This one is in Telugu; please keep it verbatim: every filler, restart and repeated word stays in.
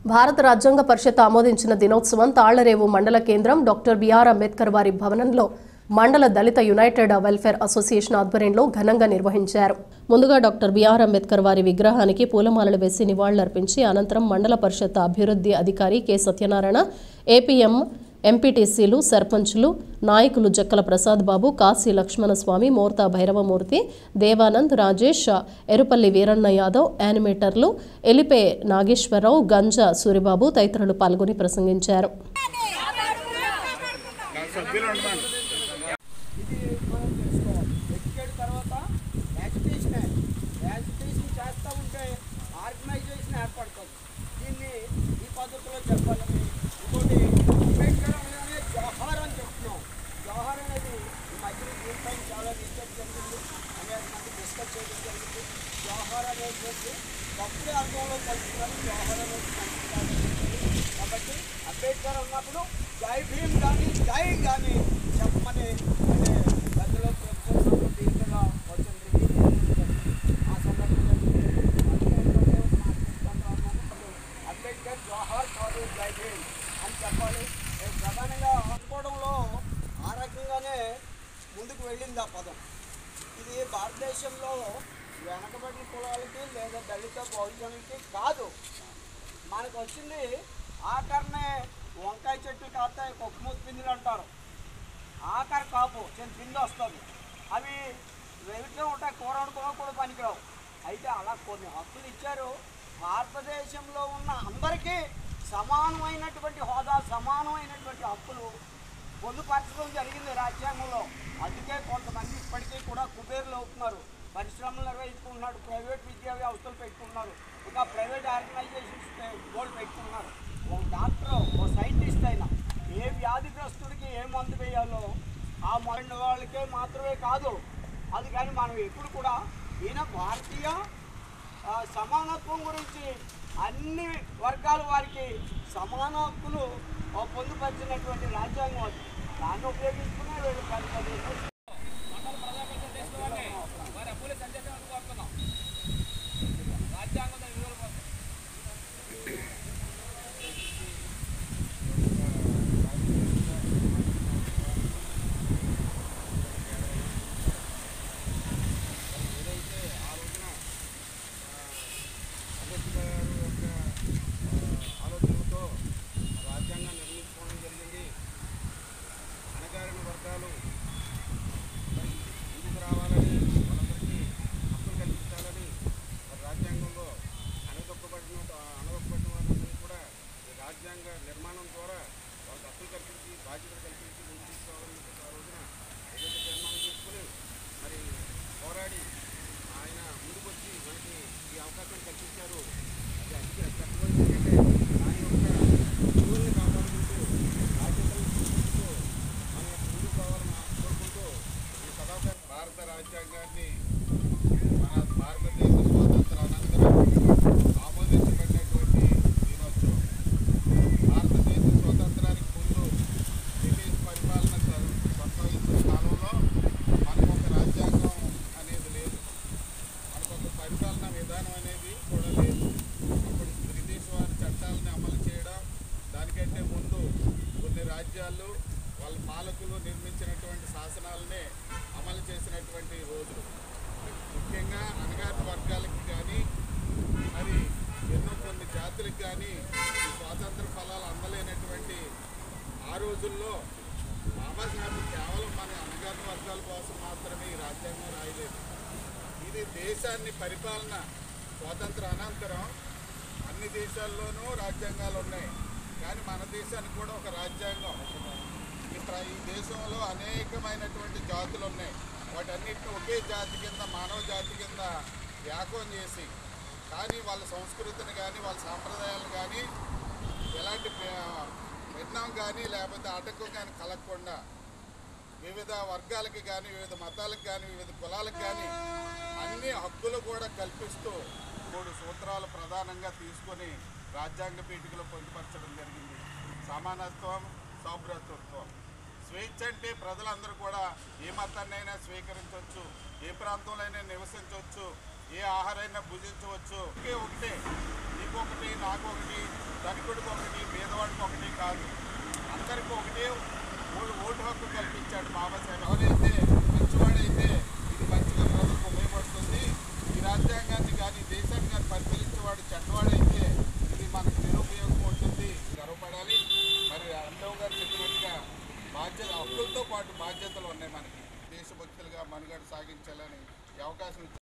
భారత రాజ్యాంగ పరిషత్ ఆమోదించిన దినోత్సవం తాళ్లరేవు మండల కేంద్రం డాక్టర్ బిఆర్ అంబేద్కర్ వారి భవనంలో మండల దళిత యునైటెడ్ వెల్ఫేర్ అసోసియేషన్ ఆధ్వర్యంలో ఘనంగా నిర్వహించారు. ముందుగా డాక్టర్ బిఆర్ అంబేద్కర్ వారి విగ్రహానికి పూలమాలలు వేసి నివాళులర్పించి అనంతరం మండల పరిషత్ అభివృద్ధి అధికారి కె సత్యనారాయణ, ఏపీఎం ఎంపీటీసీలు, సర్పంచులు, నాయకులు జక్కల ప్రసాద్ బాబు, కాశీ లక్ష్మణస్వామి, మోర్తా భైరవమూర్తి, దేవానంద్, రాజేష్, ఎరుపల్లి వీరన్న యాదవ్, యానిమేటర్లు ఎలిపే నాగేశ్వరరావు, గంజా సూరిబాబు తదితరులు పాల్గొని ప్రసంగించారు. కాబట్టి అంబేద్కర్ ఉన్నప్పుడు జై భీమ్ కానీ జై కానీ చెప్పమని గదిలో దీంట్లో వచ్చింది. ఆ సందర్భంగా అంబేద్కర్ జోహార్ కాదు జై భీమ్ అని చెప్పాలి. ప్రధానంగా అనుకోవడంలో ఆ రకంగానే ముందుకు వెళ్ళింది ఆ పదం. ఇది భారతదేశంలో వెనకబడిన కులాలకి లేదా దళిత బహుజనులకి కాదు, మనకు వచ్చింది ఆఖరినే వంకాయ చెట్లు కాస్తాయి, కొక్కుమూతి పిందులు అంటారు. ఆఖరి కాపు చిన్న పిండి వస్తుంది, అవి వెళ్తూ ఉంటాయి, కూర వండుకో కూడా పనికిరావు. అయితే అలా కొన్ని హక్కులు ఇచ్చారు. భారతదేశంలో ఉన్న అందరికీ సమానమైనటువంటి హోదా, సమానమైనటువంటి హక్కులు పొందుపరచడం జరిగింది రాజ్యాంగంలో. అందుకే కొంతమంది ఇప్పటికీ కూడా కుబేర్లు అవుతున్నారు, పరిశ్రమలు నిర్వహించుకుంటున్నారు, ప్రైవేట్ విద్యా వ్యవస్థలు పెట్టుకుంటున్నారు, ఇంకా ప్రైవేట్ ఆర్గనైజేషన్స్ గోల్డ్ పెట్టుకున్నారు. ఒక డాక్టర్, ఒక సైంటిస్ట్ అయినా ఏ వ్యాధిగ్రస్తుడికి ఏ మందు వేయాలో ఆ మందు వాళ్ళకే మాత్రమే కాదు. అది కానీ మనం ఎప్పుడు కూడా ఈయన భారతీయ సమానత్వం గురించి అన్ని వర్గాల వారికి సమాన హక్కులు పొందుపరిచినటువంటి రాజ్యాంగం అది. దాన్ని ఉపయోగించుకునే వీళ్ళు పది పది నిర్మాణం ద్వారా వాళ్ళకి హక్కులు కల్పించి బాధ్యతలు కల్పించి ముందు తీసుకోవాలని ఆ రోజున ఏదైతే తీర్మానం చేసుకుని మరి పోరాడి ఆయన ముందుకు వచ్చి మనకి ఈ అవకాశాన్ని కల్పించారు. అది అతి కష్టమైంది. ఎందుకంటే దాని యొక్క విలువల్ని కాపాడుకుంటూ బాధ్యతలను చూసుకుంటూ మన ముందుకు కావాలని కోరుకుంటూ ఈ సదాశ భారత రాజ్యాంగాన్ని మన భారతదేశ స్వాతంత్ర అనంతరం ఆమోదించబడినటువంటి దినోత్సవం. భారతదేశ స్వాతంత్రానికి ముందు బ్రిటిష్ పరిపాలన కొనసాగించిన కాలంలో మనకు ఒక రాజ్యాంగం అనేది లేదు, మనకు ఒక పరిపాలన విధానం అనేది కూడా లేదు. అప్పుడు బ్రిటిష్ వారి చట్టాలని అమలు చేయడం, దానికంటే ముందు కొన్ని రాజ్యాలు వాళ్ళ పాలకులు నిర్మించినటువంటి శాసనాలనే అమలు చేసినటువంటి రోజులు. ముఖ్యంగా అణగారిన వర్గాలకి కానీ మరి ఎన్నో కొన్ని జాతులకు కానీ ఈ స్వాతంత్ర ఫలాలు అందలేనటువంటి ఆ రోజుల్లో బాబాసాహెబ్ కేవలం మన అణగారిన వర్గాల కోసం మాత్రమే ఈ రాజ్యాంగం రాయలేదు. ఇది దేశాన్ని పరిపాలన స్వాతంత్ర అనంతరం అన్ని దేశాల్లోనూ రాజ్యాంగాలు ఉన్నాయి, కానీ మన దేశానికి కూడా ఒక రాజ్యాంగం. ఈ దేశంలో అనేకమైనటువంటి జాతులు ఉన్నాయి, వాటన్నిటిని ఒకే జాతి కింద, మానవ జాతి కింద వ్యాఖ్యం చేసి, కానీ వాళ్ళ సంస్కృతిని కానీ వాళ్ళ సాంప్రదాయాలను కానీ ఎలాంటి విఘ్నం కానీ లేకపోతే ఆటంకం కానీ కలగకుండా వివిధ వర్గాలకి కానీ వివిధ మతాలకు కానీ వివిధ కులాలకు కానీ అన్ని హక్కులు కూడా కల్పిస్తూ మూడు సూత్రాలు ప్రధానంగా తీసుకొని రాజ్యాంగ పీఠికలో పొందుపరచడం జరిగింది. సమానత్వం, సౌభ్రతత్వం. స్వేచ్ఛ అంటే ప్రజలందరూ కూడా ఏ మతాన్నైనా స్వీకరించవచ్చు, ఏ ప్రాంతంలో నివసించవచ్చు, ఏ ఆహారైనా భుజించవచ్చు. ఒకే ఒకటే, నీకొకటి నాకొకటి ధనికుడికి ఒకటి పేదవాడికి ఒకటి కాదు, అందరికీ ఒకటే ఓటు ఓటు హక్కు కల్పించాడు బాబాసాహెబ్. ఎవరైతే మంచివాడైతే ఇది మంచిగా ప్రజలకు ఉపయోగపడుతుంది. ఈ రాజ్యాంగాన్ని కానీ దేశాన్ని కానీ పరిపాలించేవాడు చెడ్డవాడైతే ఇది మనకు నిరుపయోగం ఉంటుంది. గర్వపడాలి. మరి అండవ్ గారు చెప్పినట్టుగా బాధ్యత హక్కులతో పాటు బాధ్యతలు ఉన్నాయి మనకి. దేశభక్తులుగా మనుగడ సాగించాలని ఈ అవకాశం